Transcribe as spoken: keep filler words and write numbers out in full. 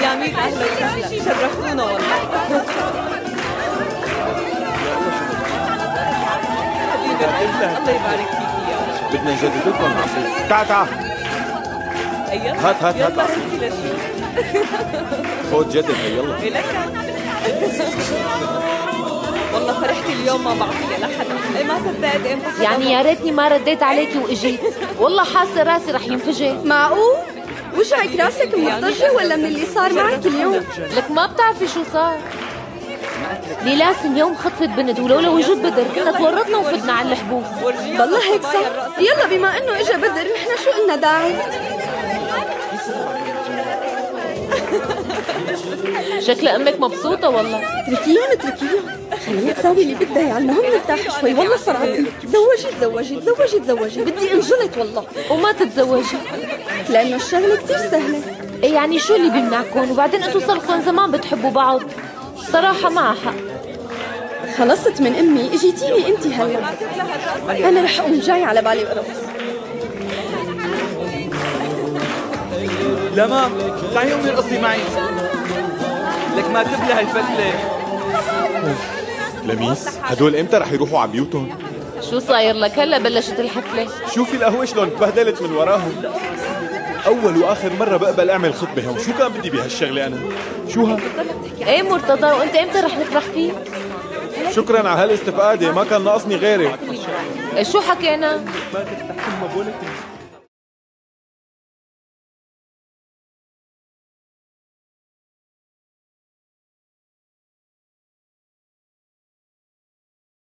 يامين اهلا وسهلا، شرفتونا والله. الله يبارك فيك يا رب. بدنا نجدد لكم العصير. تعا تعا. ايوه هات هات هات عصير. خذ جدد هي يلا. لك والله فرحت اليوم ما بعطيها لحدا. اي ما صدقت امتى. يعني يا ريتني ما رديت عليكي واجيت، والله حاسه راسي رح ينفجر. معقول؟ وجعك راسك مضطجة ولا من اللي صار معك اليوم؟ لك ما بتعرفي شو صار. ليلاس اليوم خطفت بنت، ولولا وجود بدر كنا تورطنا وفتنا على الحبوب. والله هيك صار. يلا بما انه اجى بدر نحن شو قلنا داعي؟ شكل امك مبسوطه والله. اتركيهم اتركيهم، خليها تساوي اللي بدها. يعني المهم نرتاح شوي. والله صار عندي تزوجي تزوجي تزوجي تزوجي، بدي انجلط والله. وما تتزوجي لانه الشغله كثير سهله. ايه يعني شو اللي بيمنعكم؟ وبعدين انتوا صرتوا زمان بتحبوا بعض. صراحه معها حق. خلصت من امي، اجيتيني انت هلا. انا رح اقوم، جاي على بالي ارقص. لا مام، تعي امي ارقصي معي. لك ما تبلع هالفتله. لميس هدول امتى رح يروحوا على بيوتهم؟ شو صاير لك؟ هلا بلشت الحفله. شوفي القهوه شلون تبهدلت من وراهم. اول واخر مره بقبل اعمل خطبه هون، شو كان بدي بهالشغله انا؟ شو ها؟ ايه مرتضى، وانت امتى رح نفرح فيه؟ شكرا على هالاستفاده، ما كان ناقصني غيرك. إيه شو حكينا؟ ما تفتح ما بقولك.